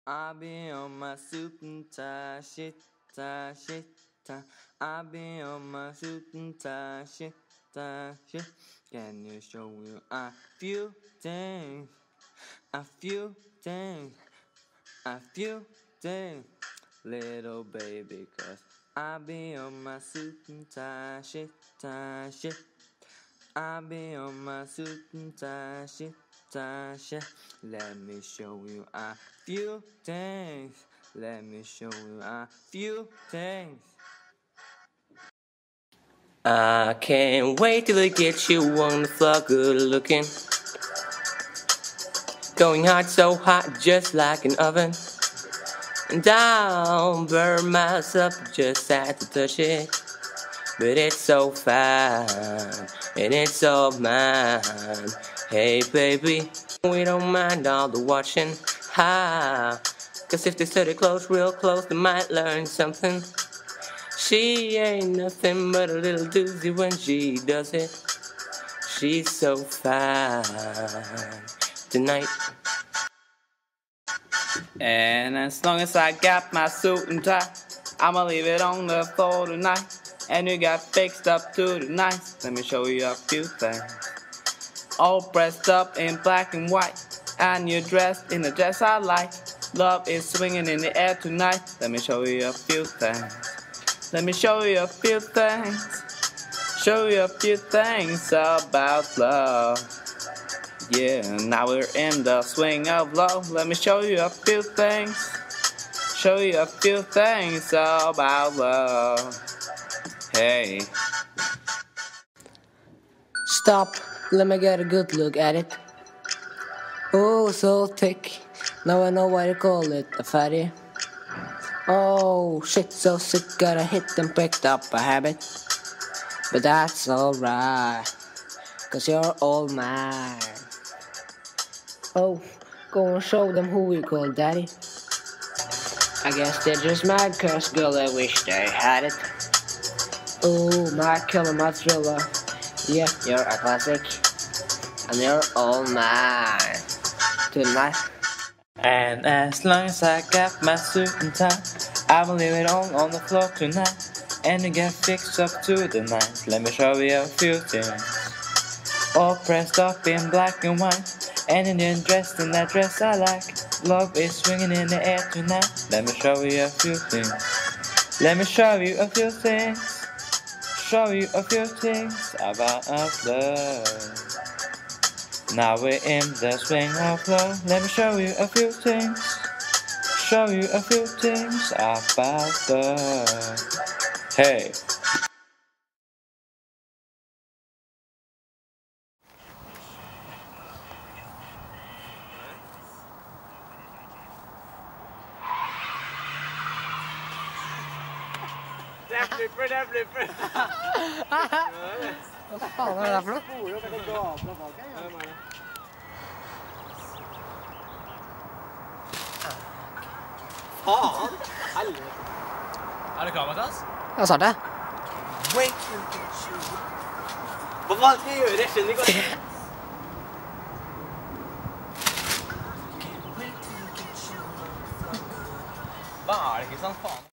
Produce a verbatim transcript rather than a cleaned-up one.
I be on my suit and tie, shit, tie, shit, tie. I be on my suit and tie, shit, tie, shit. Can you show me a few things, a few things, a few things, little baby? Cause I be on my suit and tie, shit, tie, shit. I be on my suit and tie, shit, tie, shit. Let me show you a few things. Let me show you a few things. I can't wait till I get you on the floor, good looking. Going hot, so hot, just like an oven. And I'll burn myself, just had to touch it. But it's so fine, and it's all mine. Hey baby, we don't mind all the watching. Ha, cause if they study close, real close, they might learn something. She ain't nothing but a little doozy when she does it. She's so fine tonight. And as long as I got my suit and tie, I'ma leave it on the floor tonight. And you got fixed up to the nines. Let me show you a few things. All dressed up in black and white, and you're dressed in a dress I like. Love is swinging in the air tonight. Let me show you a few things. Let me show you a few things. Show you a few things about love. Yeah, now we're in the swing of love. Let me show you a few things. Show you a few things about love. Hey. Stop, let me get a good look at it. Oh, so thick. Now I know why you call it a fatty. Oh, shit, so sick, gotta hit and picked up a habit. But that's alright, cause you're all mine. Oh, go and show them who we call daddy. I guess they're just mad cause girl, I wish they had it. Oh, my killer, my thriller. Yeah, you're a classic, and you're all mine tonight. And as long as I got my suit and tie, I will leave it on on the floor tonight. And you get fixed up to the night. Let me show you a few things. All pressed up in black and white, and then dressed in that dress I like. Love is swinging in the air tonight. Let me show you a few things. Let me show you a few things. Show you a few things about love. Now we're in the swing of love. Let me show you a few things. Show you a few things about love. Hey. Der flipper, der flipper. Hva faen er det der for noe? Faen! Helvete. Er du klar, Mathias? Ja, sa det. Wait. Hva faen skal jeg gjøre? Jeg skjønner ikke. Hva er det ikke sant, faen?